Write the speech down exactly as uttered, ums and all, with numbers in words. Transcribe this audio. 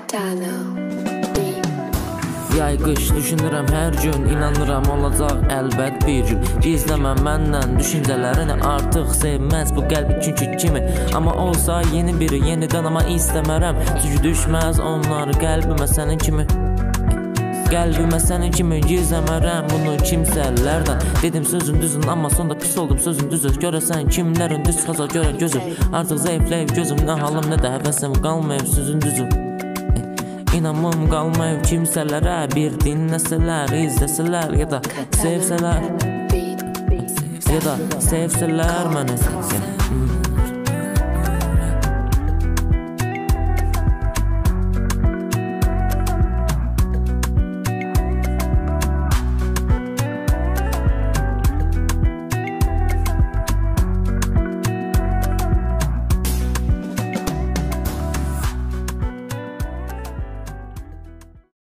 Yay qış düşünürəm hər gün, inanıram olacaq əlbət bir gün. Gizləmə məndən düşüncələrini, artıq sevməz bu qəlbi çünki kimi. Amma olsa yeni biri, yenidən amma istəmərəm. Çünki düşməz onlar qəlbimə sənin kimi. Qəlbimə sənin kimi gizləmərəm bunu kimsələrdən. Dedim sözün düzün amma sonda pis oldum sözün düzü. Görəsən kimlərin düz çıxacaq görə gözüm. Artıq zəifləyib gözüm, nə halım nə də həvəsim qalmayıb sözün düzü. İnamım qalmayıb kimsələrə, bir dinləsələr, izləsələr ya da sevsələr, ya da sevsələr məni.